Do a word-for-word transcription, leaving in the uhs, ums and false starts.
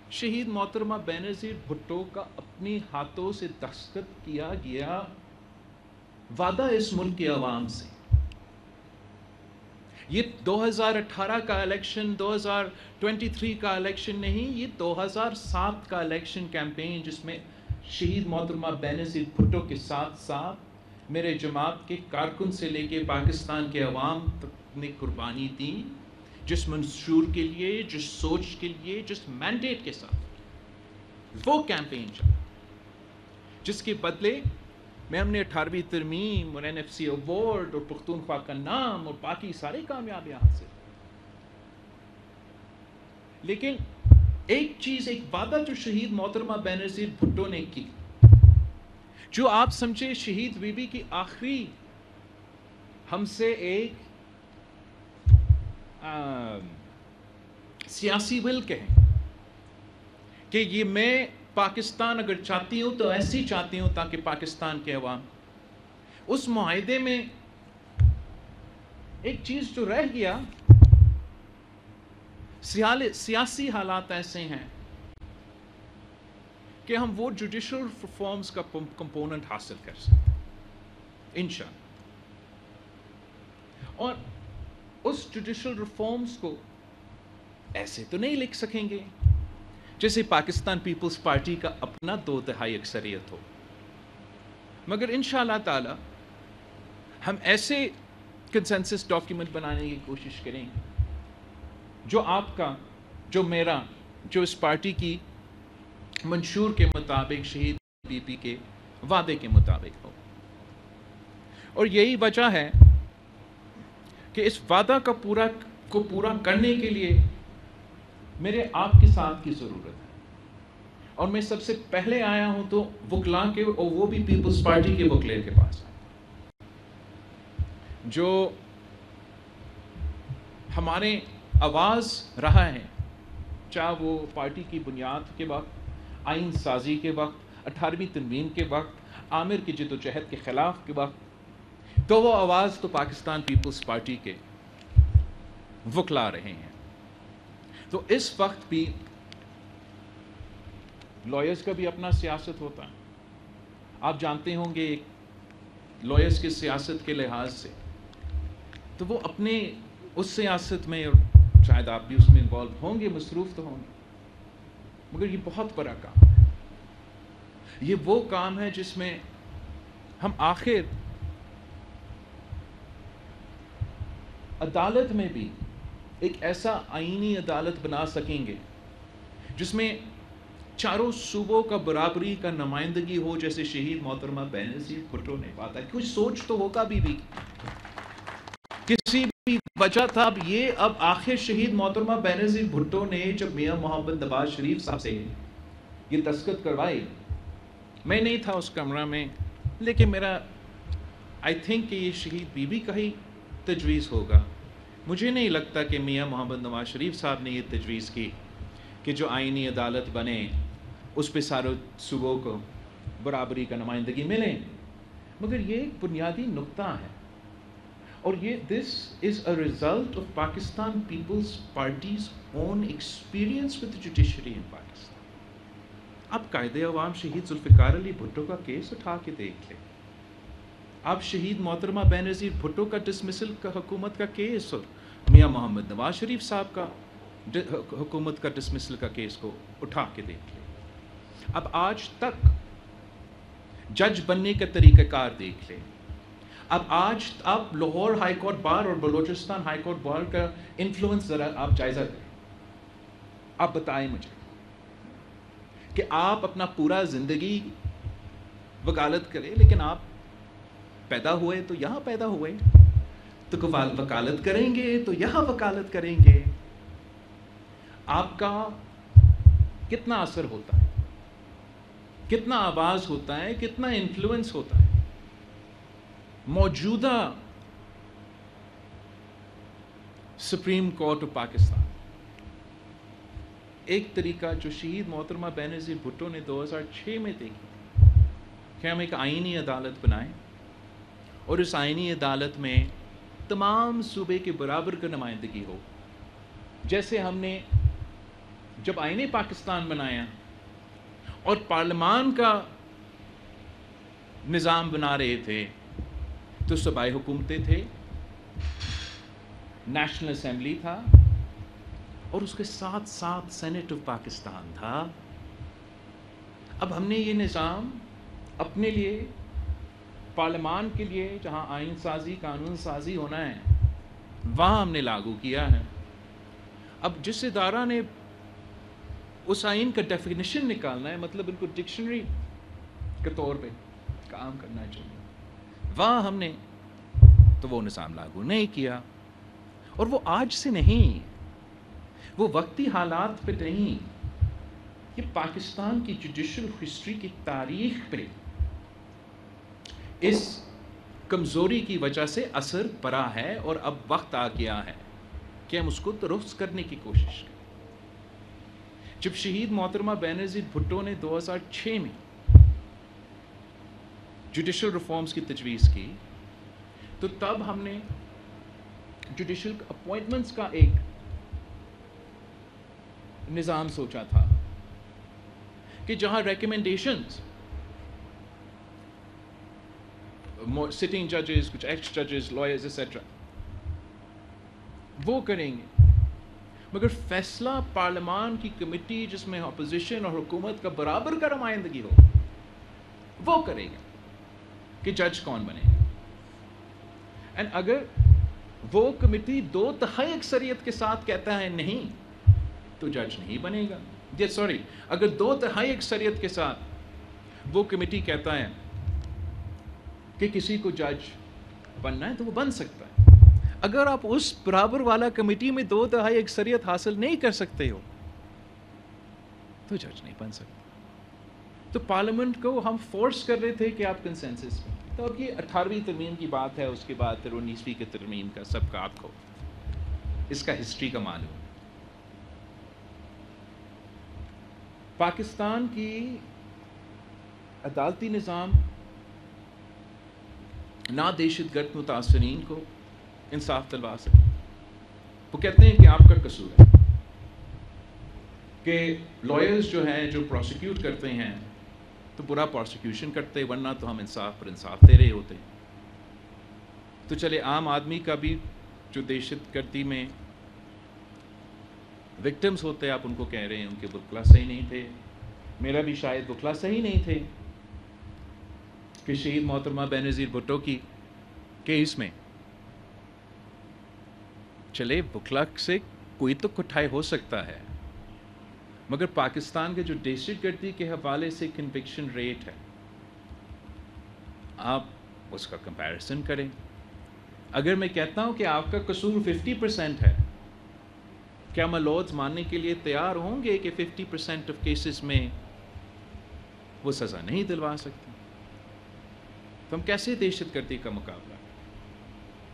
شہید محترمہ بینظیر بھٹو کا اپنی ہاتھوں سے دستخط کیا گیا وعدہ اس ملک کے عوام سے. یہ دو ہزار اٹھارہ کا الیکشن، دو ہزار ٹوینٹی تھری کا الیکشن نہیں، یہ دو ہزار سات کا الیکشن کیمپین، جس میں شہید محترمہ بینظیر بھٹو کے ساتھ ساتھ میرے جماعت کے کارکن سے لے کے پاکستان کے عوام تک نے قربانی دی، جس منشور کے لیے، جس سوچ کے لیے، جس مینڈیٹ کے ساتھ وہ کیمپین چلا، جس کے بدلے میں ہم نے اٹھارہویں ترمیم اور این ایف سی ایوارڈ اور پختونخوا کا نام اور باقی ساری کامیابیاں حاصل. لیکن ایک چیز، ایک وعدہ جو شہید محترمہ بینظیر بھٹو نے کی، جو آپ سمجھے شہید بی بی کی آخری ہم سے ایک آ, سیاسی ول کہیں کہ یہ میں پاکستان اگر چاہتی ہوں تو ایسی چاہتی ہوں تاکہ پاکستان کے عوام، اس معاہدے میں ایک چیز جو رہ گیا، سیاسی حالات ایسے ہیں کہ ہم وہ جوڈیشل ریفارمز کا کمپوننٹ حاصل کر سکتے انشاءاللہ. اور اس جوڈیشل ریفارمز کو ایسے تو نہیں لکھ سکیں گے جیسے پاکستان پیپلز پارٹی کا اپنا دو تہائی اکثریت ہو، مگر انشاءاللہ تعالی ہم ایسے کنسنسس ڈاکیومنٹ بنانے کی کوشش کریں گے جو آپ کا، جو میرا، جو اس پارٹی کی منشور کے مطابق، شہید بی پی کے وعدے کے مطابق ہو. اور یہی وجہ ہے کہ اس وعدہ کا پورا کو پورا کرنے کے لیے میرے آپ کے ساتھ کی ضرورت ہے. اور میں سب سے پہلے آیا ہوں تو وکلاء کے، اور وہ بھی پیپلز پارٹی کے وکلے کے پاس، جو ہمارے آواز رہا ہے، چاہے وہ پارٹی کی بنیاد کے وقت، آئین سازی کے وقت، اٹھارہویں ترمیم کے وقت، عامر کی جد و جہد کے خلاف کے وقت، تو وہ آواز تو پاکستان پیپلز پارٹی کے وکلا رہے ہیں. تو اس وقت بھی لائرز کا بھی اپنا سیاست ہوتا ہے. آپ جانتے ہوں گے لائرز کی سیاست کے لحاظ سے تو وہ اپنے اس سیاست میں، اور شاید آپ بھی اس میں انوالو ہوں گے، مصروف تو ہوں گے، مگر یہ بہت بڑا کام ہے. یہ وہ کام ہے جس میں ہم آخر عدالت میں بھی ایک ایسا آئینی عدالت بنا سکیں گے جس میں چاروں صوبوں کا برابری کا نمائندگی ہو، جیسے شہید محترمہ بینظیر بھٹو نے بات ہے. کچھ سوچ تو ہوگا بھی بھی کسی بھی وجہ تھا. اب یہ اب آخر شہید محترمہ بینظیر بھٹو نے جب میاں محمد نواز شریف صاحب سے یہ دستخط کروائی، میں نہیں تھا اس کمرہ میں، لیکن میرا آئی تھنک کہ یہ شہید بی بی کا ہی تجویز ہوگا. مجھے نہیں لگتا کہ میاں محمد نواز شریف صاحب نے یہ تجویز کی کہ جو آئینی عدالت بنے اس پہ سارے صوبوں کو برابری کا نمائندگی ملے. مگر یہ ایک بنیادی نقطہ ہے، اور یہ this is a result of Pakistan Peoples Party's own experience with judiciary in Pakistan. آپ قائد عوام شہید ذوالفقار علی بھٹو کا کیس اٹھا کے دیکھ لیں، آپ شہید محترمہ بینظیر بھٹو کا ڈسمسل کا حکومت کا کیس اور میاں محمد نواز شریف صاحب کا حکومت کا ڈسمسل کا کیس کو اٹھا کے دیکھ لیں. اب آج تک جج بننے کا طریقہ کار دیکھ لیں. اب آج آپ لاہور ہائی کورٹ بار اور بلوچستان ہائی کورٹ بار کا انفلوئنس ذرا آپ جائزہ کریں. آپ بتائیں مجھے کہ آپ اپنا پورا زندگی وکالت کریں، لیکن آپ پیدا ہوئے تو یہاں پیدا ہوئے، تو وکالت کریں گے تو یہاں وکالت کریں گے. آپ کا کتنا اثر ہوتا ہے، کتنا آواز ہوتا ہے، کتنا انفلوئنس ہوتا ہے. موجودہ سپریم کورٹ آف پاکستان ایک طریقہ جو شہید محترمہ بینظیر بھٹو نے دو ہزار چھ میں دیکھی کہ ہم ایک آئینی عدالت بنائیں اور اس آئینی عدالت میں تمام صوبے کے برابر کا نمائندگی ہو، جیسے ہم نے جب آئین پاکستان بنایا اور پارلیمان کا نظام بنا رہے تھے تو صوبائی حکومتیں تھے، نیشنل اسمبلی تھا، اور اس کے ساتھ ساتھ سینٹ آف پاکستان تھا۔ اب ہم نے یہ نظام اپنے لیے، پارلیمان کے لیے جہاں آئین سازی قانون سازی ہونا ہے وہاں ہم نے لاگو کیا ہے۔ اب جس ادارہ نے اس آئین کا ڈیفینیشن نکالنا ہے، مطلب ان کو ڈکشنری کے طور پہ کام کرنا چاہیے، وہاں ہم نے تو وہ نظام لاگو نہیں کیا۔ اور وہ آج سے نہیں، وہ وقتی حالات پہ نہیں، یہ پاکستان کی جوڈیشل ہسٹری کی تاریخ پہ اس کمزوری کی وجہ سے اثر پڑا ہے، اور اب وقت آ گیا ہے کہ ہم اس کو درست کرنے کی کوشش کریں۔ جب شہید محترمہ بینظیر بھٹو نے دو ہزار چھ میں جوڈیشل ریفارمز کی تجویز کی تو تب ہم نے جوڈیشل اپوائنٹمنٹس کا ایک نظام سوچا تھا کہ جہاں ریکمنڈیشنز سٹنگ ججز، کچھ ایکس ججز، لائرز ایٹسٹرا وہ کریں گے، مگر فیصلہ پارلیمان کی کمیٹی جس میں اپوزیشن اور حکومت کا برابر کا نمائندگی ہو وہ کرے گا کہ جج کون بنے گا۔ اینڈ اگر وہ کمیٹی دو تہائی اکثریت کے ساتھ کہتا ہے نہیں تو جج نہیں بنے گا۔ یہ سوری اگر دو تہائی اکثریت کے ساتھ وہ کمیٹی کہتا ہے کہ کسی کو جج بننا ہے تو وہ بن سکتا ہے۔ اگر آپ اس برابر والا کمیٹی میں دو تہائی اکثریت حاصل نہیں کر سکتے ہو تو جج نہیں بن سکتے۔ تو پارلیمنٹ کو ہم فورس کر رہے تھے کہ آپ کنسنسس میں، تو اب یہ اٹھارہویں ترمیم کی بات ہے، اس کے بعد پھر انیسویں کی ترمیم کا، سب کا آپ کو اس کا ہسٹری کا معلوم۔ پاکستان کی عدالتی نظام نہ دہشت گرد متاثرین کو انصاف دلوا سکے۔ وہ کہتے ہیں کہ آپ کا قصور ہے کہ لائرز جو ہیں جو پروسیکیوٹ کرتے ہیں تو برا پروسیکیوشن کرتے، ورنہ تو ہم انصاف پر انصاف دے رہے ہوتے۔ تو چلے عام آدمی کا بھی جو دہشت گردی میں وکٹمز ہوتے، آپ ان کو کہہ رہے ہیں ان کے وکلا صحیح نہیں تھے، میرا بھی شاید وکلا صحیح نہیں تھے کہ شہید محترمہ بینظیر بھٹو کی کیس میں چلے وکلا سے کوئی تو کٹھائی ہو سکتا ہے، مگر پاکستان کے جو دہشت گردی کے حوالے سے کنوکشن ریٹ ہے آپ اس کا کمپیریزن کریں۔ اگر میں کہتا ہوں کہ آپ کا قصور ففٹی پرسینٹ ہے، کیا ملوز ماننے کے لیے تیار ہوں گے کہ ففٹی پرسینٹ آف کیسز میں وہ سزا نہیں دلوا سکتے؟ تو ہم کیسے دہشت گردی کا مقابلہ